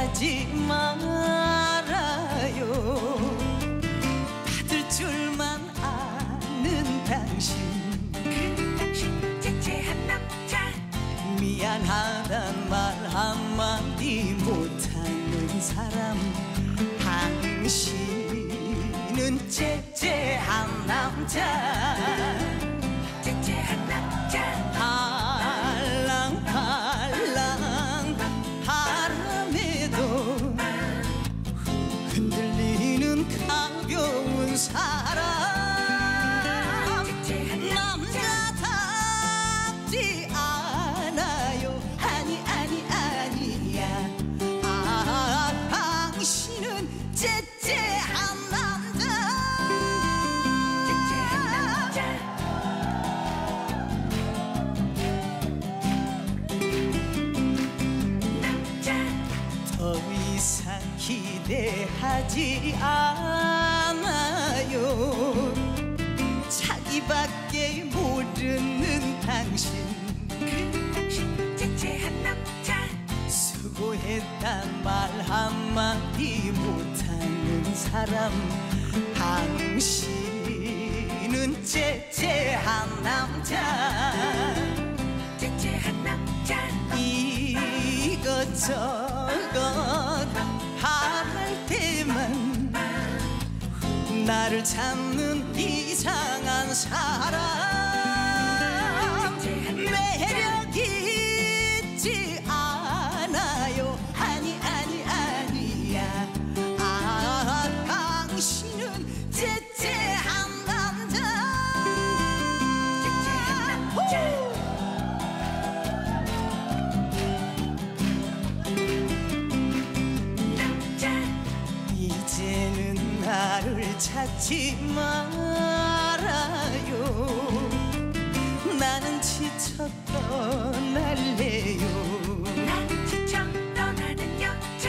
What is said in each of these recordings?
하지 말아요. 받을 줄만 아는 당신, 그 당신 째째한 남자. 미안하단 말 한마디 못하는 사람. 당신은 째째한 남자. 째째한 남자. 팔랑팔랑 바람에도 흔들리는 가벼운 사람. 남자답지 않아요. 아니야. 당신은 째째한 남자. 더 이상 기대하지 않아요. 자기밖에 모르는 당신, 그 당신 째째한 남자. 수고했단 말 한마디 못하는 사람. 당신은 째째한 남자. 째째한 남자. 이것저것 바랄 때만 나를 찾는 이상한 사람. 매력 있지 않아요. 아니야. 당신은 째째한 남자. 째째한 남자. 이제는 나를 찾지 말아요. 나는 지쳐 떠날래요. 나는 지쳐 떠나는 여자.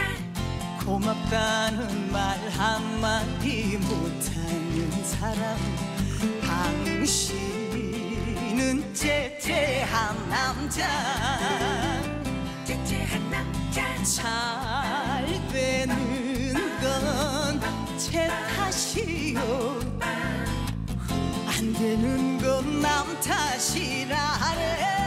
고맙다는 말 한마디 못하는 사람. 당신은 째째한 남자. 째째한 남자. 잘 되는 건 제 탓이요, 안 되는 건 남 탓이라래.